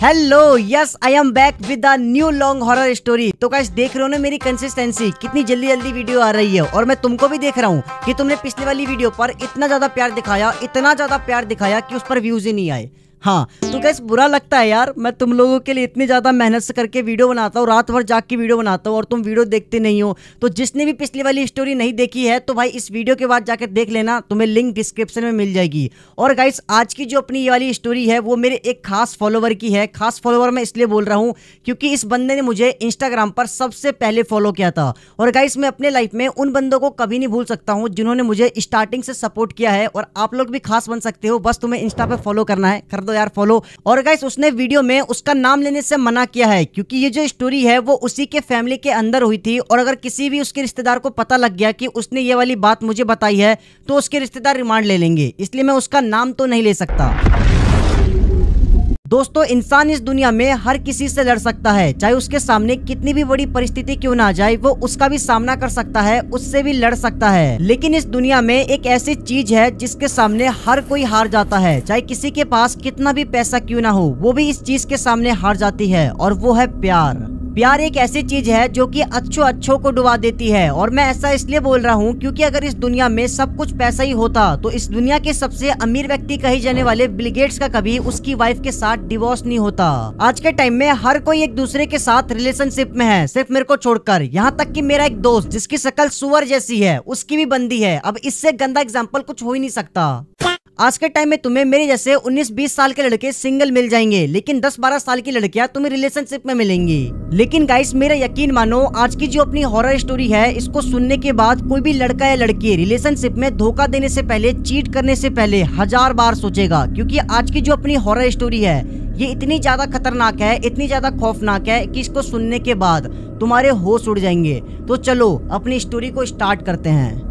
Hello, yes I am back with a new long horror story. तो guys देख रहे हो ना मेरी कंसिस्टेंसी, कितनी जल्दी जल्दी वीडियो आ रही है। और मैं तुमको भी देख रहा हूँ कि तुमने पिछली वाली वीडियो पर इतना ज्यादा प्यार दिखाया, इतना ज्यादा प्यार दिखाया कि उस पर व्यूज ही नहीं आए। हाँ तो गाइस बुरा लगता है यार, मैं तुम लोगों के लिए इतनी ज्यादा मेहनत से करके वीडियो बनाता हूँ, रात भर जाग के वीडियो बनाता हूँ और तुम वीडियो देखते नहीं हो। तो जिसने भी पिछली वाली स्टोरी नहीं देखी है तो भाई इस वीडियो के बाद जाकर देख लेना, तुम्हें लिंक डिस्क्रिप्शन में मिल जाएगी। और गाइस आज की जो अपनी ये वाली स्टोरी है वो मेरे एक खास फॉलोवर की है। खास फॉलोवर मैं इसलिए बोल रहा हूँ क्योंकि इस बंदे ने मुझे इंस्टाग्राम पर सबसे पहले फॉलो किया था। और गाइस मैं अपने लाइफ में उन बंदों को कभी नहीं भूल सकता हूँ जिन्होंने मुझे स्टार्टिंग से सपोर्ट किया है। और आप लोग भी खास बन सकते हो, बस तुम्हें इंस्टा पे फॉलो करना है, कर दो यार फॉलो। और गाइस उसने वीडियो में उसका नाम लेने से मना किया है क्योंकि ये जो स्टोरी है वो उसी के फैमिली के अंदर हुई थी। और अगर किसी भी उसके रिश्तेदार को पता लग गया कि उसने ये वाली बात मुझे बताई है तो उसके रिश्तेदार रिमांड ले लेंगे, इसलिए मैं उसका नाम तो नहीं ले सकता। दोस्तों इंसान इस दुनिया में हर किसी से लड़ सकता है, चाहे उसके सामने कितनी भी बड़ी परिस्थिति क्यों ना आ जाए, वो उसका भी सामना कर सकता है, उससे भी लड़ सकता है। लेकिन इस दुनिया में एक ऐसी चीज है जिसके सामने हर कोई हार जाता है, चाहे किसी के पास कितना भी पैसा क्यों ना हो, वो भी इस चीज के सामने हार जाती है, और वो है प्यार। प्यार एक ऐसी चीज है जो कि अच्छों को डुबा देती है। और मैं ऐसा इसलिए बोल रहा हूँ क्योंकि अगर इस दुनिया में सब कुछ पैसा ही होता तो इस दुनिया के सबसे अमीर व्यक्ति कहे जाने वाले बिल गेट्स का कभी उसकी वाइफ के साथ डिवोर्स नहीं होता। आज के टाइम में हर कोई एक दूसरे के साथ रिलेशनशिप में है, सिर्फ मेरे को छोड़कर। यहाँ तक कि मेरा एक दोस्त जिसकी शक्ल सुअर जैसी है उसकी भी बंदी है। अब इससे गंदा एग्जाम्पल कुछ हो ही नहीं सकता। आज के टाइम में तुम्हें मेरे जैसे 19-20 साल के लड़के सिंगल मिल जाएंगे, लेकिन 10-12 साल की लड़कियां तुम्हें रिलेशनशिप में मिलेंगी। लेकिन गाइस मेरा यकीन मानो, आज की जो अपनी हॉरर स्टोरी है इसको सुनने के बाद कोई भी लड़का या लड़की रिलेशनशिप में धोखा देने से पहले, चीट करने से पहले 1000 बार सोचेगा। क्योंकि आज की जो अपनी हॉरर स्टोरी है ये इतनी ज्यादा खतरनाक है, इतनी ज्यादा खौफनाक है कि इसको सुनने के बाद तुम्हारे होश उड़ जाएंगे। तो चलो अपनी स्टोरी को स्टार्ट करते हैं।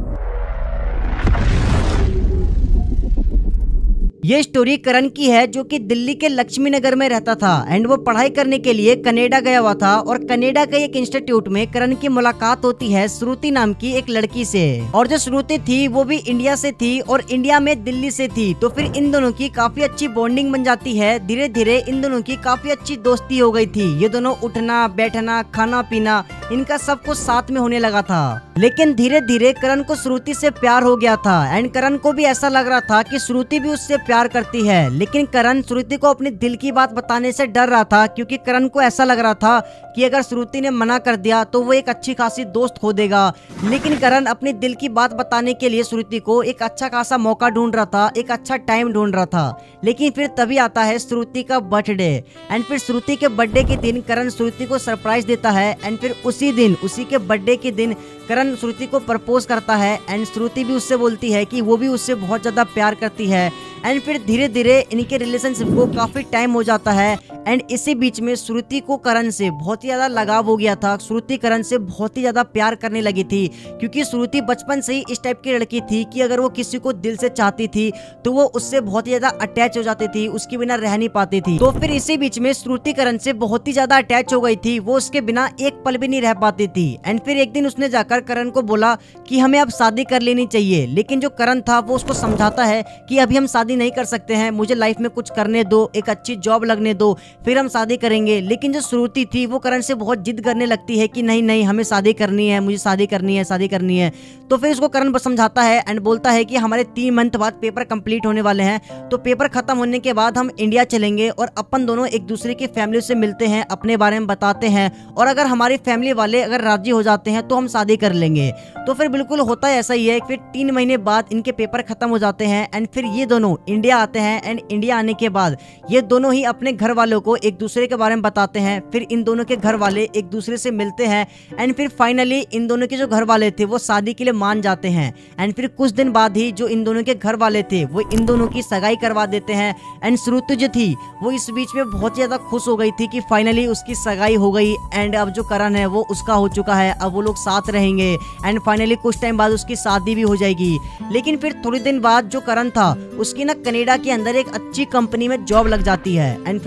ये स्टोरी करण की है जो कि दिल्ली के लक्ष्मी नगर में रहता था एंड वो पढ़ाई करने के लिए कनाडा गया हुआ था। और कनाडा के एक इंस्टीट्यूट में करण की मुलाकात होती है श्रुति नाम की एक लड़की से। और जो श्रुति थी वो भी इंडिया से थी और इंडिया में दिल्ली से थी। तो फिर इन दोनों की काफी अच्छी बॉन्डिंग बन जाती है। धीरे धीरे इन दोनों की काफी अच्छी दोस्ती हो गई थी। ये दोनों उठना बैठना खाना पीना इनका सब कुछ साथ में होने लगा था। लेकिन धीरे धीरे करण को श्रुति से प्यार हो गया था एंड करण को भी ऐसा लग रहा था कि श्रुति भी उससे प्यार करती है। लेकिन करण श्रुति को अपने दिल की बात बताने से डर रहा था क्योंकि करण को ऐसा लग रहा था कि अगर श्रुति ने मना कर दिया तो वो एक अच्छी खासी दोस्त खो देगा। लेकिन करण अपने दिल की बात बताने के लिए श्रुति को एक अच्छा खासा मौका ढूंढ रहा था, एक अच्छा टाइम ढूंढ रहा था। लेकिन फिर तभी आता है श्रुति का बर्थडे एंड फिर श्रुति के बर्थडे के दिन करण श्रुति को सरप्राइज देता है एंड फिर उसी दिन, उसी के बर्थडे के दिन करण श्रुति को प्रपोज करता है एंड श्रुति भी उससे बोलती है कि वो भी उससे बहुत ज्यादा प्यार करती है। एंड फिर धीरे धीरे इनके रिलेशनशिप को काफी टाइम हो जाता है एंड इसी बीच में श्रुति को करण से बहुत ही ज्यादा लगाव हो गया था। श्रुति करण से बहुत ही ज्यादा प्यार करने लगी थी क्योंकि श्रुति बचपन से ही इस टाइप की लड़की थी कि अगर वो किसी को दिल से चाहती थी तो वो उससे बहुत ही ज्यादा अटैच हो जाती थी, उसके बिना रह नहीं पाती थी। तो फिर इसी बीच में श्रुति करण से बहुत ही ज्यादा अटैच हो गई थी, वो उसके बिना एक पल भी नहीं रह पाती थी। एंड फिर एक दिन उसने जाकर करण को बोला कि हमें अब शादी कर लेनी चाहिए। लेकिन जो करण था वो उसको समझाता है कि अभी हम शादी नहीं कर सकते हैं, मुझे लाइफ में कुछ करने दो, एक अच्छी जॉब लगने दो, फिर हम शादी करेंगे। लेकिन जो श्रुति थी वो करण से बहुत जिद करने लगती है कि नहीं नहीं हमें शादी करनी है, मुझे शादी करनी है, शादी करनी है। तो फिर उसको करण समझाता है एंड बोलता है कि हमारे 3 मंथ बाद पेपर कंप्लीट होने वाले हैं, तो पेपर खत्म होने के बाद हम इंडिया चलेंगे और अपन दोनों एक दूसरे की फैमिली से मिलते हैं, अपने बारे में बताते हैं और अगर हमारी फैमिली वाले अगर राजी हो जाते हैं तो हम शादी कर लेंगे। तो फिर बिल्कुल होता है ऐसा ही है। फिर 3 महीने बाद इनके पेपर खत्म हो जाते हैं एंड फिर ये दोनों इंडिया आते हैं एंड इंडिया आने के बाद ये दोनों ही अपने घर वालों को एक दूसरे के बारे में बताते हैं। फिर इन दोनों के घर वाले एक दूसरे से मिलते हैं एंड फिर फाइनली इन दोनों के जो घर वाले थे वो शादी के लिए मान जाते हैं। एंड फिर कुछ दिन बाद ही जो इन दोनों के घर वाले थे वो इन दोनों की सगाई करवा देते हैं। एंड श्रुति जो थी वो इस बीच में बहुत ज्यादा खुश हो गई थी कि फाइनली उसकी सगाई हो गई एंड अब जो करण है वो उसका हो चुका है, अब वो लोग साथ रहेंगे एंड फाइनली कुछ टाइम बाद उसकी शादी भी हो जाएगी। लेकिन फिर थोड़ी दिन बाद जो करण था उसकी ना कनाडा के अंदर एक अच्छी कंपनी में जॉब लग जाती है एंड फिर जो करण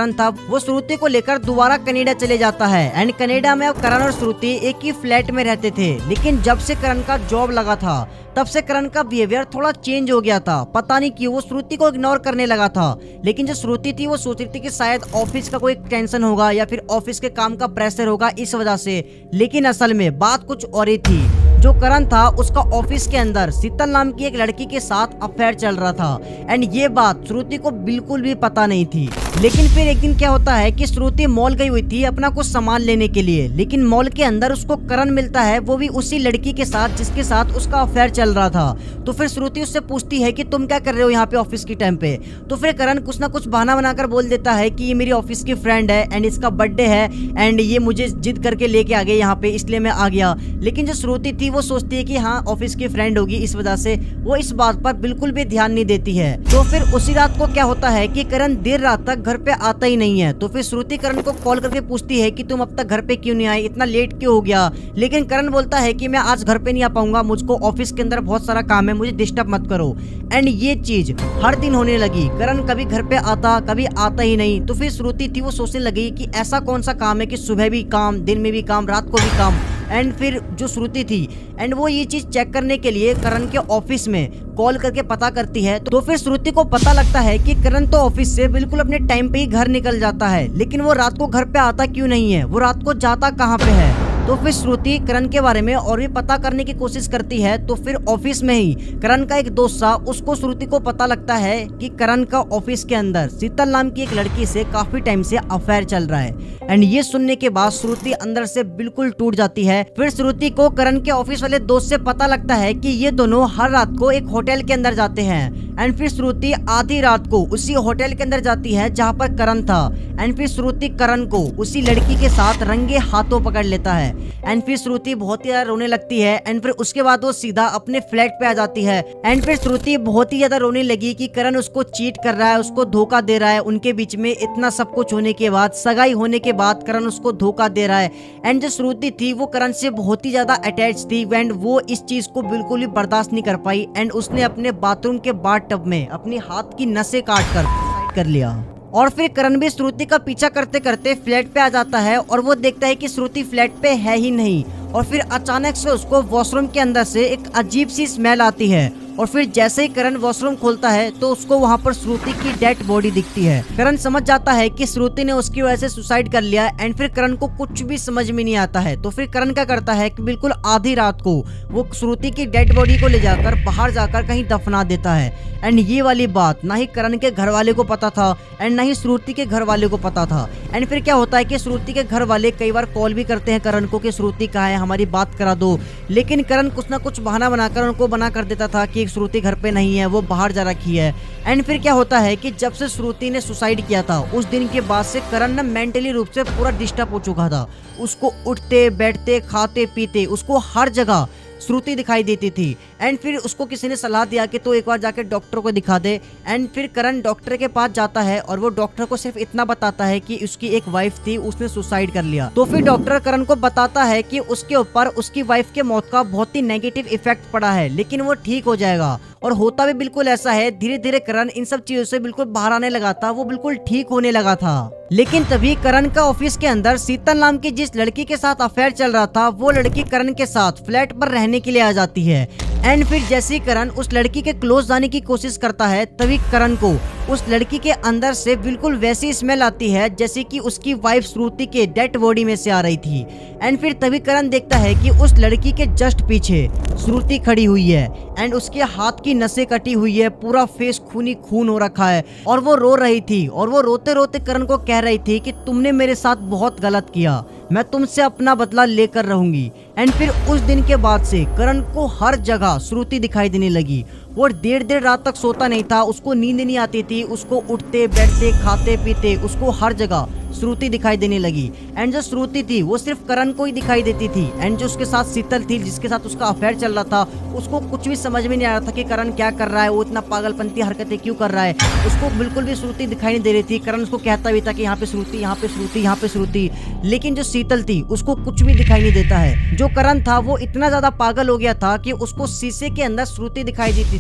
करण था वो श्रुति को लेकर दोबारा कनाडा चले जाता है। एंड कनाडा में अब करण और श्रुति एक ही फ्लैट में रहते थे, लेकिन जब से करण का जॉब लगा था तब से करण का बिहेवियर थोड़ा चेंज हो गया था। पता नहीं क्यों वो श्रुति को इग्नोर करने लगा था। लेकिन जो श्रुति थी वो सोच रही थी कि शायद ऑफिस का कोई टेंशन होगा या फिर ऑफिस के काम का प्रेशर होगा इस वजह से, लेकिन असल में बात कुछ और ही थी। जो करण था उसका ऑफिस के अंदर शीतल नाम की एक लड़की के साथ अफेयर चल रहा था। एंड ये बात श्रुति को बिल्कुल भी पता नहीं थी। लेकिन फिर एक दिन क्या होता है कि श्रुति मॉल गई हुई थी अपना कुछ सामान लेने के लिए, लेकिन मॉल के अंदर उसको करण मिलता है, वो भी उसी लड़की के साथ जिसके साथ उसका अफेयर चल रहा था। तो फिर श्रुति उससे पूछती है कि तुम क्या कर रहे हो यहाँ पे ऑफिस के टाइम पे। तो फिर करण कुछ ना कुछ बहाना बनाकर बोल देता है कि ये मेरी ऑफिस की फ्रेंड है एंड इसका बर्थडे है एंड ये मुझे जिद करके लेके आ गए यहाँ पे, इसलिए मैं आ गया। लेकिन जो श्रुति थी वो सोचती है कि हाँ ऑफिस की फ्रेंड होगी, इस वजह से वो इस बात पर बिल्कुल भी ध्यान नहीं देती है। तो फिर उसी रात को क्या होता है कि करण देर रात तक घर पे आता ही नहीं है। तो फिर श्रुति करण को कॉल करके पूछती है कि तुम अब तक घर पे क्यों नहीं आए, इतना लेट क्यों हो गया। लेकिन करण बोलता है कि मैं आज घर पे नहीं आ पाऊंगा, मुझको ऑफिस के अंदर बहुत सारा काम है, मुझे डिस्टर्ब मत करो। एंड ये चीज हर दिन होने लगी, करण कभी घर पे आता कभी आता ही नहीं। तो फिर श्रुति थी वो सोचने लगी कि ऐसा कौन सा काम है कि सुबह भी काम, दिन में भी काम, रात को भी काम। एंड फिर जो श्रुति थी एंड वो ये चीज चेक करने के लिए करण के ऑफिस में कॉल करके पता करती है। तो फिर श्रुति को पता लगता है कि करण तो ऑफिस से बिल्कुल अपने टाइम पे ही घर निकल जाता है, लेकिन वो रात को घर पे आता क्यों नहीं है, वो रात को जाता कहाँ पे है। तो फिर श्रुति करण के बारे में और भी पता करने की कोशिश करती है। तो फिर ऑफिस में ही करण का एक दोस्त था, उसको श्रुति को पता लगता है कि करण का ऑफिस के अंदर शीतल नाम की एक लड़की से काफी टाइम से अफेयर चल रहा है। एंड ये सुनने के बाद श्रुति अंदर से बिल्कुल टूट जाती है। फिर श्रुति को करण के ऑफिस वाले दोस्त से पता लगता है कि ये दोनों हर रात को एक होटल के अंदर जाते हैं। एंड फिर श्रुति आधी रात को उसी होटल के अंदर जाती है जहाँ पर करण था। एंड फिर श्रुति करण को उसी लड़की के साथ रंगे हाथों पकड़ लेता है। एंड फिर श्रुति बहुत ही ज्यादा रोने लगती है। एंड फिर उसके बाद वो सीधा अपने फ्लैट पे आ जाती है। एंड फिर श्रुति बहुत ही ज्यादा रोने लगी कि करण उसको चीट कर रहा है, उसको धोखा दे रहा है। उनके बीच में इतना सब कुछ होने के बाद, सगाई होने के बाद करण उसको धोखा दे रहा है। एंड जो श्रुति थी वो करण से बहुत ही ज्यादा अटैच थी एंड वो इस चीज को बिल्कुल भी बर्दाश्त नहीं कर पाई। एंड उसने अपने बाथरूम के बाथटब में अपनी हाथ की नसें काट कर लिया। और फिर करण भी श्रुति का पीछा करते करते फ्लैट पे आ जाता है और वो देखता है कि श्रुति फ्लैट पे है ही नहीं। और फिर अचानक से उसको वॉशरूम के अंदर से एक अजीब सी स्मेल आती है। और फिर जैसे ही करण वॉशरूम खोलता है तो उसको वहाँ पर श्रुति की डेड बॉडी दिखती है। करण समझ जाता है कि श्रुति ने उसकी वजह से सुसाइड कर लिया। एंड फिर करण को कुछ भी समझ में नहीं आता है। तो फिर करण क्या करता है कि बिल्कुल आधी रात को वो श्रुति की डेड बॉडी को ले जाकर बाहर जाकर कहीं दफना देता है। एंड ये वाली बात ना ही करण के घर वाले को पता था एंड ना ही श्रुति के घर वाले को पता था। एंड फिर क्या होता है कि श्रुति के घर वाले कई बार कॉल भी करते हैं करण को कि श्रुति कहाँ है, हमारी बात करा दो। लेकिन करण कुछ ना कुछ बहाना बनाकर उनको मना कर देता था कि श्रुति घर पे नहीं है, वो बाहर जा रखी है। एंड फिर क्या होता है कि जब से श्रुति ने सुसाइड किया था उस दिन के बाद से करण ना मेंटली रूप से पूरा डिस्टर्ब हो चुका था। उसको उठते बैठते खाते पीते उसको हर जगह श्रुति दिखाई देती थी। एंड फिर उसको किसी ने सलाह दिया कि तो एक बार जाके डॉक्टर को दिखा दे। एंड फिर करण डॉक्टर के पास जाता है और वो डॉक्टर को सिर्फ इतना बताता है कि उसकी एक वाइफ थी, उसने सुसाइड कर लिया। तो फिर डॉक्टर करण को बताता है कि उसके ऊपर उसकी वाइफ के मौत का बहुत ही नेगेटिव इफेक्ट पड़ा है, लेकिन वो ठीक हो जाएगा। और होता भी बिल्कुल ऐसा है। धीरे धीरे करण इन सब चीजों से बिल्कुल बाहर आने लगा था, वो बिल्कुल ठीक होने लगा था। लेकिन तभी करण का ऑफिस के अंदर शीतल नाम की जिस लड़की के साथ अफेयर चल रहा था वो लड़की करण के साथ फ्लैट पर रहने के लिए आ जाती है। एंड फिर जैसे ही करण उस लड़की के क्लोज जाने की कोशिश करता है तभी करण को उस लड़की के अंदर से बिल्कुल वैसी स्मेल आती है जैसे कि उसकी वाइफ श्रुति के डेड बॉडी में से आ रही थी। एंड फिर तभी करण देखता है कि उस लड़की के जस्ट पीछे श्रुति खड़ी हुई है एंड उसके हाथ की नसें कटी हुई है, पूरा फेस खूनी खून हो रखा है और वो रो रही थी। और वो रोते रोते करण को कह रही थी कि तुमने मेरे साथ बहुत गलत किया, मैं तुमसे अपना बदला लेकर रहूंगी। एंड फिर उस दिन के बाद से करण को हर जगह श्रुति दिखाई देने लगी। वो देर देर रात तक सोता नहीं था, उसको नींद नहीं आती थी, उसको उठते बैठते खाते पीते उसको हर जगह श्रुति दिखाई देने लगी। एंड जो श्रुति थी वो सिर्फ करण को ही दिखाई देती थी। एंड जो उसके साथ शीतल थी जिसके साथ उसका अफेयर चल रहा था उसको कुछ भी समझ में नहीं आ रहा था कि करण क्या कर रहा है, वो इतना पागलपंती हरकतें क्यों कर रहा है। उसको बिल्कुल भी श्रुति दिखाई नहीं दे रही थी। करण उसको कहता भी था कि यहाँ पे श्रुति, यहाँ पे श्रुति, यहाँ पे श्रुति, लेकिन जो शीतल थी उसको कुछ भी दिखाई नहीं देता है। जो करण था वो इतना ज्यादा पागल हो गया था कि उसको शीशे के अंदर श्रुति दिखाई देती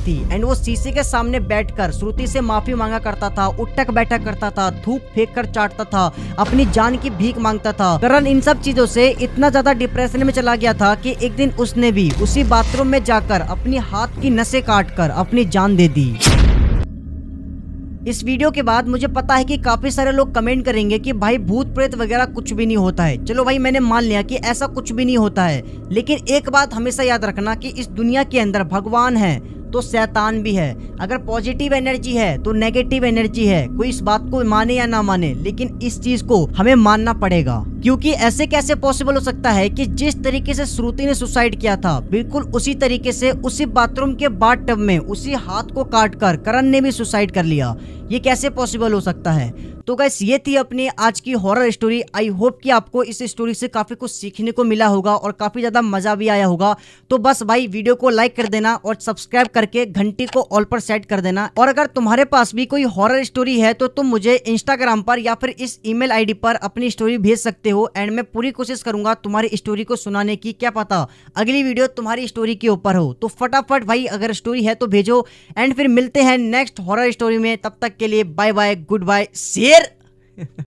थी एंड वो शीशे के सामने बैठकर श्रुति से माफी मांगा करता था, उठक बैठक करता था, थूक फेंक कर चाटता था, अपनी जान की भीख मांगता था। करण इन सब चीजों से इतना ज्यादा डिप्रेशन में चला गया था कि एक दिन उसने भी उसी बाथरूम में जाकर अपनी हाथ की नसें काट कर अपनी जान दे दी। इस वीडियो के बाद मुझे पता है कि काफी सारे लोग कमेंट करेंगे कि भाई भूत प्रेत वगैरह कुछ भी नहीं होता है। चलो भाई, मैंने मान लिया कि ऐसा कुछ भी नहीं होता है, लेकिन एक बात हमेशा याद रखना कि इस दुनिया के अंदर भगवान है तो शैतान भी है। अगर पॉजिटिव एनर्जी है तो नेगेटिव एनर्जी है। कोई इस बात को माने या ना माने, लेकिन इस चीज को हमें मानना पड़ेगा, क्योंकि ऐसे कैसे पॉसिबल हो सकता है कि जिस तरीके से श्रुति ने सुसाइड किया था बिल्कुल उसी तरीके से उसी बाथरूम के बाथटब में उसी हाथ को काटकर करण ने भी सुसाइड कर लिया। ये कैसे पॉसिबल हो सकता है? तो गाइस, ये थी अपनी आज की हॉरर स्टोरी। आई होप कि आपको इस स्टोरी से काफी कुछ सीखने को मिला होगा और काफी ज्यादा मजा भी आया होगा। तो बस भाई, वीडियो को लाइक कर देना और सब्सक्राइब करके घंटी को ऑल पर सेट कर देना। और अगर तुम्हारे पास भी कोई हॉरर स्टोरी है तो तुम मुझे इंस्टाग्राम पर या फिर इस ईमेल आईडी पर अपनी स्टोरी भेज सकते हो एंड मैं पूरी कोशिश करूंगा तुम्हारी स्टोरी को सुनाने की। क्या पता अगली वीडियो तुम्हारी स्टोरी के ऊपर हो। तो फटाफट भाई, अगर स्टोरी है तो भेजो एंड फिर मिलते हैं नेक्स्ट हॉरर स्टोरी में। तब तक के लिए bye bye, good bye, share.